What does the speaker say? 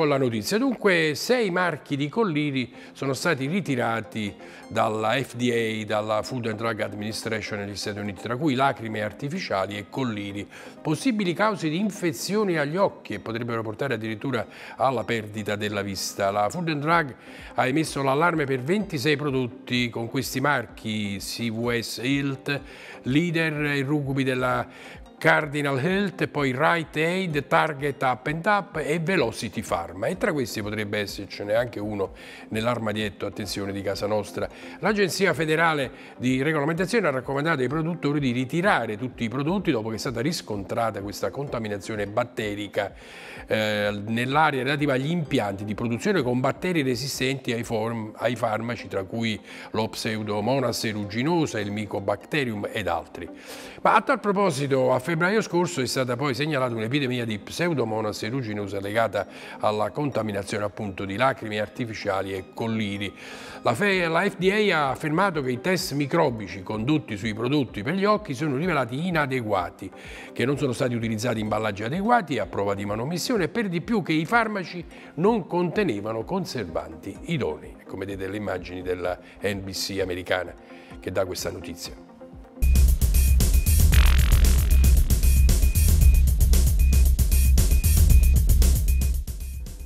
con la notizia. Dunque, 6 marchi di colliri sono stati ritirati dalla FDA, dalla Food and Drug Administration negli Stati Uniti, tra cui lacrime artificiali e colliri, possibili cause di infezioni agli occhi e potrebbero portare addirittura alla perdita della vista. La Food and Drug ha emesso l'allarme per 26 prodotti con questi marchi: CVS Health, Leader, il rugby della Cardinal Health, poi Rite Aid, Target Up and Up e Velocity Pharma, e tra questi potrebbe essercene anche uno nell'armadietto, attenzione, di casa nostra. L'Agenzia Federale di Regolamentazione ha raccomandato ai produttori di ritirare tutti i prodotti dopo che è stata riscontrata questa contaminazione batterica nell'area relativa agli impianti di produzione con batteri resistenti ai farmaci, tra cui lo Pseudomonas aeruginosa, il Mycobacterium ed altri. Ma a tal proposito, a febbraio scorso è stata poi segnalata un'epidemia di Pseudomonas aeruginosa legata alla contaminazione appunto di lacrime artificiali e colliri. La FDA ha affermato che i test microbici condotti sui prodotti per gli occhi sono rivelati inadeguati, che non sono stati utilizzati imballaggi adeguati a prova di manomissione e per di più che i farmaci non contenevano conservanti idonei. Come vedete le immagini della NBC americana che dà questa notizia.